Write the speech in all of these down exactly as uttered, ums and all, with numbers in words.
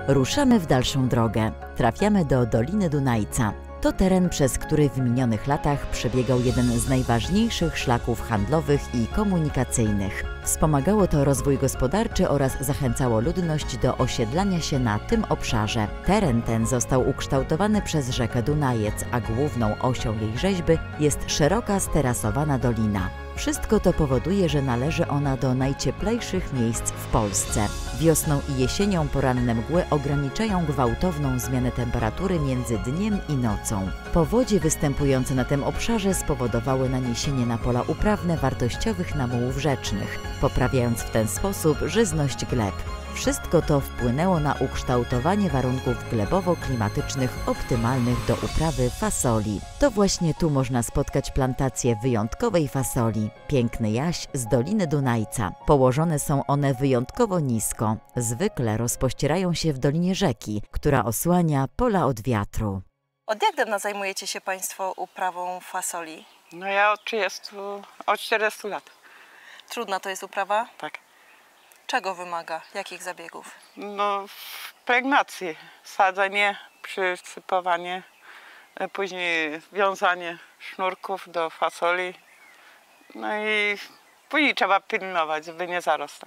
Ruszamy w dalszą drogę. Trafiamy do Doliny Dunajca. To teren, przez który w minionych latach przebiegał jeden z najważniejszych szlaków handlowych i komunikacyjnych. Wspomagało to rozwój gospodarczy oraz zachęcało ludność do osiedlania się na tym obszarze. Teren ten został ukształtowany przez rzekę Dunajec, a główną osią jej rzeźby jest szeroka, sterasowana dolina. Wszystko to powoduje, że należy ona do najcieplejszych miejsc w Polsce. Wiosną i jesienią poranne mgły ograniczają gwałtowną zmianę temperatury między dniem i nocą. Powodzie występujące na tym obszarze spowodowały naniesienie na pola uprawne wartościowych namułów rzecznych, poprawiając w ten sposób żyzność gleb. Wszystko to wpłynęło na ukształtowanie warunków glebowo-klimatycznych optymalnych do uprawy fasoli. To właśnie tu można spotkać plantacje wyjątkowej fasoli, Piękny Jaś z Doliny Dunajca. Położone są one wyjątkowo nisko. Zwykle rozpościerają się w dolinie rzeki, która osłania pola od wiatru. Od jak dawna zajmujecie się Państwo uprawą fasoli? No ja od trzydziestu, od czterdziestu lat. Trudna to jest uprawa? Tak. Czego wymaga? Jakich zabiegów? No pregnacji, sadzenie, przysypowanie, później wiązanie sznurków do fasoli. No i później trzeba pilnować, żeby nie zarosła.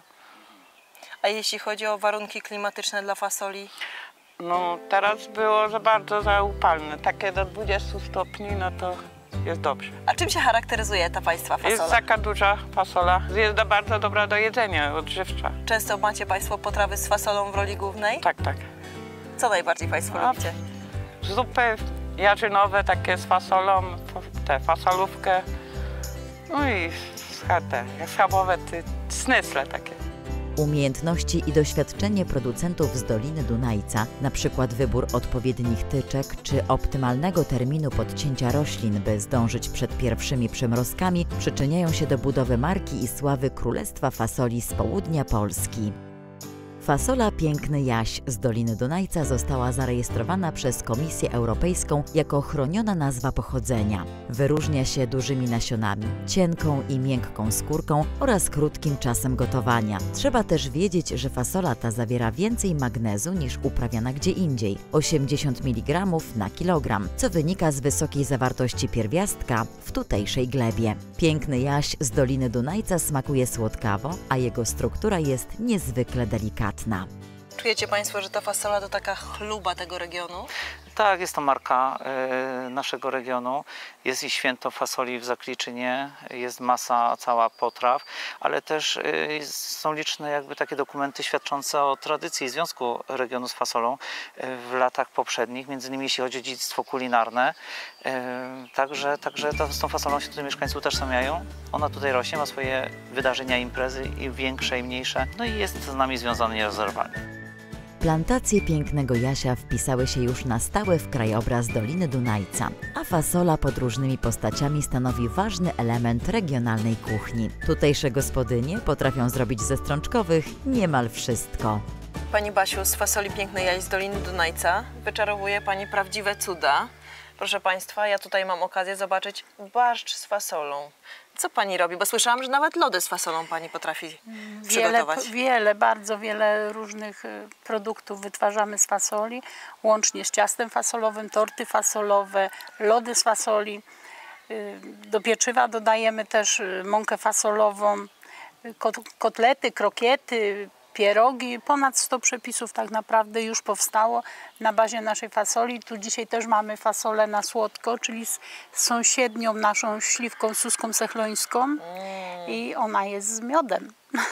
A jeśli chodzi o warunki klimatyczne dla fasoli? No teraz było za bardzo za upalne, takie do dwudziestu stopni, no to jest dobrze. A czym się charakteryzuje ta Państwa fasola? Jest taka duża fasola, jest bardzo dobra do jedzenia, odżywcza. Często macie Państwo potrawy z fasolą w roli głównej? Tak, tak. Co najbardziej Państwo A, lubicie? Zupy jarzynowe takie z fasolą, te fasolówkę, no i te schabowe, te snysle takie. Umiejętności i doświadczenie producentów z Doliny Dunajca, na przykład wybór odpowiednich tyczek czy optymalnego terminu podcięcia roślin, by zdążyć przed pierwszymi przymrozkami, przyczyniają się do budowy marki i sławy Królestwa Fasoli z południa Polski. Fasola Piękny Jaś z Doliny Dunajca została zarejestrowana przez Komisję Europejską jako chroniona nazwa pochodzenia. Wyróżnia się dużymi nasionami, cienką i miękką skórką oraz krótkim czasem gotowania. Trzeba też wiedzieć, że fasola ta zawiera więcej magnezu niż uprawiana gdzie indziej – osiemdziesiąt miligramów na kilogram, co wynika z wysokiej zawartości pierwiastka w tutejszej glebie. Piękny Jaś z Doliny Dunajca smakuje słodkawo, a jego struktura jest niezwykle delikatna. Czujecie Państwo, że ta fasola to taka chluba tego regionu? Tak, jest to marka y, naszego regionu. Jest i święto fasoli w Zakliczynie, jest masa cała potraw, ale też y, są liczne jakby takie dokumenty świadczące o tradycji związku regionu z fasolą y, w latach poprzednich, między innymi jeśli chodzi o dziedzictwo kulinarne. Y, także także to, z tą fasolą się tutaj mieszkańcy utożsamiają. Ona tutaj rośnie, ma swoje wydarzenia, imprezy i większe i mniejsze, no i jest z nami związany nierozerwalnie. Plantacje Pięknego Jasia wpisały się już na stałe w krajobraz Doliny Dunajca, a fasola pod różnymi postaciami stanowi ważny element regionalnej kuchni. Tutejsze gospodynie potrafią zrobić ze strączkowych niemal wszystko. Pani Basiu, z fasoli Piękny Jaś z Doliny Dunajca wyczarowuje Pani prawdziwe cuda. Proszę Państwa, ja tutaj mam okazję zobaczyć barszcz z fasolą. Co Pani robi? Bo słyszałam, że nawet lody z fasolą Pani potrafi wiele, przygotować. Wiele, bardzo wiele różnych produktów wytwarzamy z fasoli, łącznie z ciastem fasolowym, torty fasolowe, lody z fasoli. Do pieczywa dodajemy też mąkę fasolową, kotlety, krokiety, pierogi. Ponad sto przepisów tak naprawdę już powstało na bazie naszej fasoli. Tu dzisiaj też mamy fasolę na słodko, czyli z sąsiednią naszą śliwką suską sechlońską mm. i ona jest z miodem.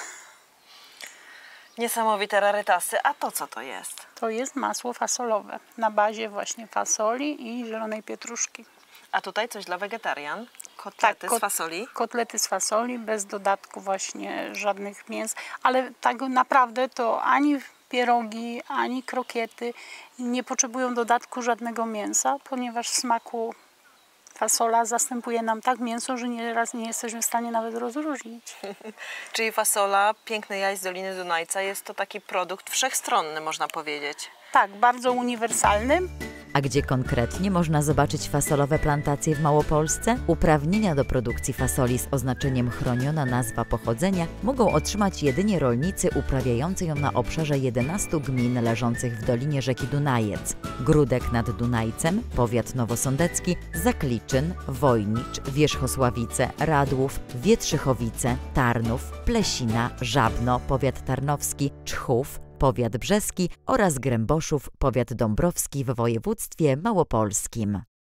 Niesamowite rarytasy. A to co to jest? To jest masło fasolowe na bazie właśnie fasoli i zielonej pietruszki. A tutaj coś dla wegetarian? Kotlety tak, kot, z fasoli? Kotlety z fasoli, bez dodatku właśnie żadnych mięs, ale tak naprawdę to ani pierogi, ani krokiety nie potrzebują dodatku żadnego mięsa, ponieważ w smaku fasola zastępuje nam tak mięso, że nieraz nie jesteśmy w stanie nawet rozróżnić. Czyli fasola Piękny Jaś z Doliny Dunajca jest to taki produkt wszechstronny, można powiedzieć. Tak, bardzo uniwersalny. A gdzie konkretnie można zobaczyć fasolowe plantacje w Małopolsce? Uprawnienia do produkcji fasoli z oznaczeniem chroniona nazwa pochodzenia mogą otrzymać jedynie rolnicy uprawiający ją na obszarze jedenastu gmin leżących w dolinie rzeki Dunajec. Gródek nad Dunajcem, powiat nowosądecki, Zakliczyn, Wojnicz, Wierzchosławice, Radłów, Wietrzychowice, Tarnów, Plesina, Żabno, powiat tarnowski, Czchów, powiat brzeski oraz Gręboszów, powiat dąbrowski w województwie małopolskim.